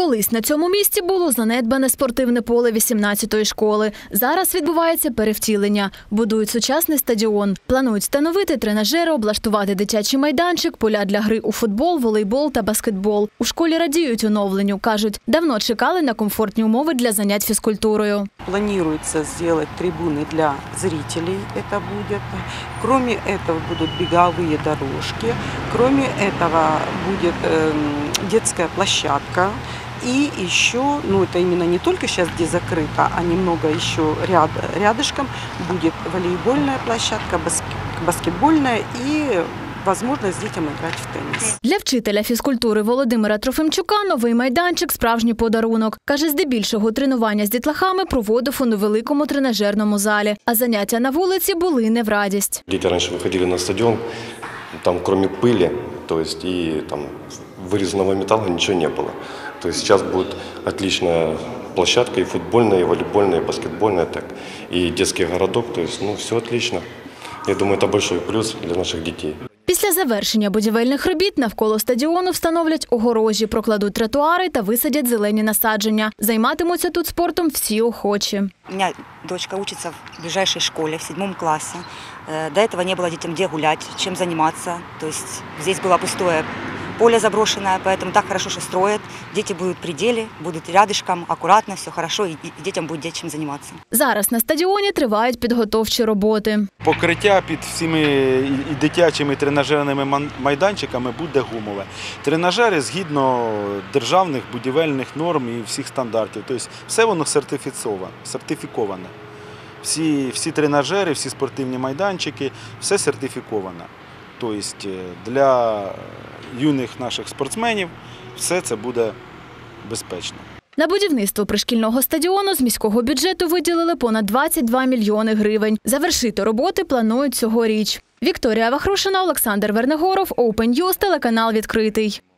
Колись на цьому місці було занедбане спортивне поле 18-ї школи. Зараз відбувається перевтілення. Будують сучасний стадіон. Планують встановити тренажери, облаштувати дитячий майданчик, поля для гри у футбол, волейбол та баскетбол. У школі радіють оновленню. Кажуть, давно чекали на комфортні умови для занять фізкультурою. Планируется сделать трибуны для зрителей, это будет. Кроме этого будут беговые дорожки. Кроме этого будет детская площадка. И еще, это именно не только сейчас, где закрыто, а немного еще рядышком будет волейбольная площадка, баскетбольная и можливість дітям грати в теніс. Для вчителя фізкультури Володимира Трофимчука новий майданчик – справжній подарунок. Каже, здебільшого тренування з дітлахами проводив у невеликому тренажерному залі. А заняття на вулиці були не в радість. Діти раніше виходили на стадіон, там крім пилі, і вирізаного металу нічого не було. Сейчас будет отличная площадка и футбольная, и волейбольная, и баскетбольная, так, и детский городок, все отлично. Я думаю, это большой плюс для наших дітей. Після завершення будівельних робіт навколо стадіону встановлять огорожі, прокладуть тротуари та висадять зелені насадження. Займатимуться тут спортом всі охочі. У меня дочка учится в ближайшей школе, в 7 классе. До этого не было детям где гулять, чем заниматься. То есть здесь было пустое поле заброшенное, поэтому так хорошо, что строят. Дети будут в пределе, будут рядышком, аккуратно, все хорошо, и детям будет чим займатися. Зараз на стадіоні тривають підготовчі роботи. Покриття під всіми і дитячими тренажерними майданчиками буде гумове. Тренажери згідно державних будівельних норм і всіх стандартів. Тобто все воно сертифіковане. Всі тренажери, всі спортивні майданчики, все сертифіковано. Тобто для юних наших спортсменів все це буде безпечно. На будівництво пришкільного стадіону з міського бюджету виділили понад 22 мільйони гривень. Завершити роботи планують цьогоріч. Вікторія Вахрушина, Олександр Вернегоров, Open News, телеканал «Відкритий».